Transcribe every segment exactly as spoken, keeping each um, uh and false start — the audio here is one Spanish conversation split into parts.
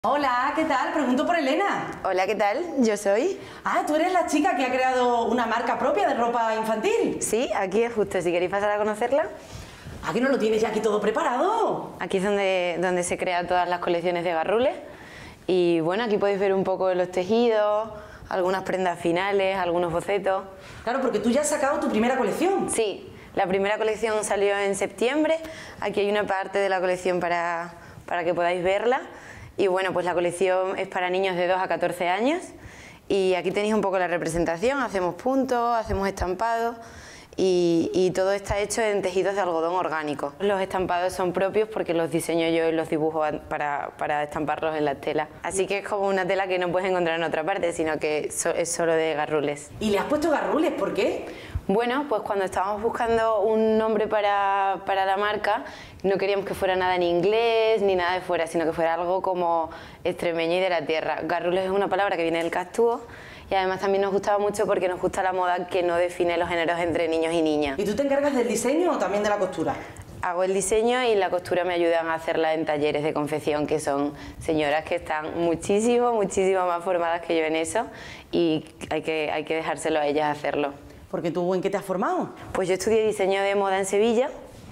Hola, ¿qué tal? Pregunto por Elena. Hola, ¿qué tal? Yo soy. Ah, tú eres la chica que ha creado una marca propia de ropa infantil. Sí, aquí es justo, si queréis pasar a conocerla. ¿A qué no lo tienes ya aquí todo preparado? Aquí es donde, donde se crean todas las colecciones de Garrules. Y bueno, aquí podéis ver un poco los tejidos, algunas prendas finales, algunos bocetos. Claro, porque tú ya has sacado tu primera colección. Sí, la primera colección salió en septiembre. Aquí hay una parte de la colección para, para que podáis verla. Y bueno, pues la colección es para niños de dos a catorce años y aquí tenéis un poco la representación, hacemos puntos, hacemos estampados y, y todo está hecho en tejidos de algodón orgánico. Los estampados son propios porque los diseño yo y los dibujo para, para estamparlos en la tela. Así que es como una tela que no puedes encontrar en otra parte, sino que es solo de Garrules. ¿Y le has puesto Garrules? ¿Por qué? Bueno, pues cuando estábamos buscando un nombre para, para la marca, no queríamos que fuera nada en inglés ni nada de fuera, sino que fuera algo como extremeño y de la tierra. Garrules es una palabra que viene del castúo y además también nos gustaba mucho porque nos gusta la moda que no define los géneros entre niños y niñas. ¿Y tú te encargas del diseño o también de la costura? Hago el diseño y la costura me ayudan a hacerla en talleres de confección, que son señoras que están muchísimo, muchísimo más formadas que yo en eso y hay que, hay que dejárselo a ellas hacerlo. Porque tú, ¿en qué te has formado? Pues yo estudié diseño de moda en Sevilla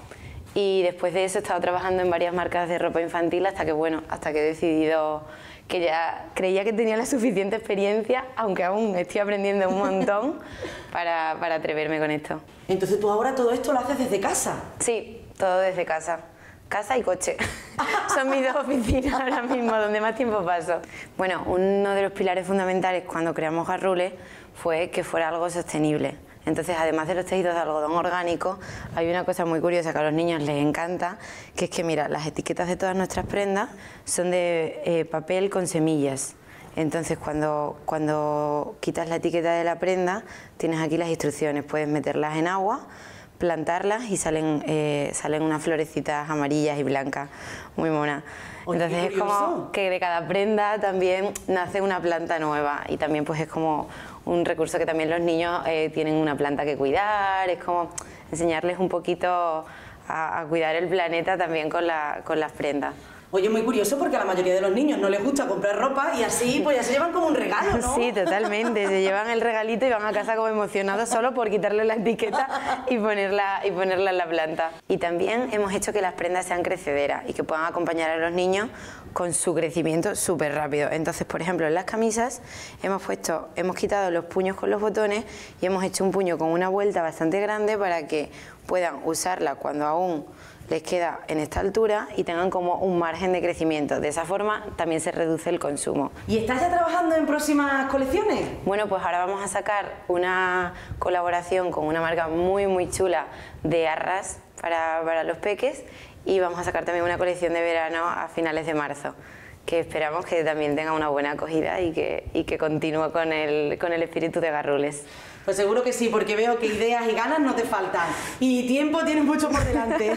y después de eso he estado trabajando en varias marcas de ropa infantil hasta que, bueno, hasta que he decidido que ya creía que tenía la suficiente experiencia, aunque aún estoy aprendiendo un montón, para, para atreverme con esto. Entonces tú ahora todo esto lo haces desde casa. Sí, todo desde casa. Casa y coche. Son mis dos oficinas ahora mismo, donde más tiempo paso. Bueno, uno de los pilares fundamentales cuando creamos Garrules fue que fuera algo sostenible. Entonces, además de los tejidos de algodón orgánico, hay una cosa muy curiosa que a los niños les encanta, que es que, mira, las etiquetas de todas nuestras prendas son de eh, papel con semillas. Entonces, cuando, cuando quitas la etiqueta de la prenda, tienes aquí las instrucciones. Puedes meterlas en agua, plantarlas y salen, eh, salen unas florecitas amarillas y blancas, muy monas. Entonces es como que de cada prenda también nace una planta nueva y también pues es como un recurso que también los niños eh, tienen una planta que cuidar, es como enseñarles un poquito a, a cuidar el planeta también con, la, con las prendas. Oye, muy curioso porque a la mayoría de los niños no les gusta comprar ropa y así pues ya se llevan como un regalo, ¿no? Sí, totalmente, se llevan el regalito y van a casa como emocionados solo por quitarle la etiqueta y ponerla, y ponerla en la planta. Y también hemos hecho que las prendas sean crecederas y que puedan acompañar a los niños con su crecimiento súper rápido. Entonces, por ejemplo, en las camisas hemos puesto, hemos quitado los puños con los botones y hemos hecho un puño con una vuelta bastante grande para que puedan usarla cuando aún les queda en esta altura y tengan como un margen de crecimiento. De esa forma también se reduce el consumo. ¿Y estás ya trabajando en próximas colecciones? Bueno, pues ahora vamos a sacar una colaboración con una marca muy muy chula de arras para, para los peques y vamos a sacar también una colección de verano a finales de marzo, que esperamos que también tenga una buena acogida y que, y que continúe con el, con el espíritu de Garrules. Pues seguro que sí, porque veo que ideas y ganas no te faltan y tiempo tienes mucho por delante.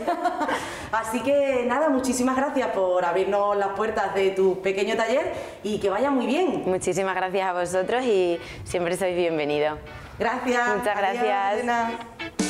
Así que nada, muchísimas gracias por abrirnos las puertas de tu pequeño taller y que vaya muy bien. Muchísimas gracias a vosotros y siempre sois bienvenidos. Gracias. Muchas gracias. Adiós, Elena.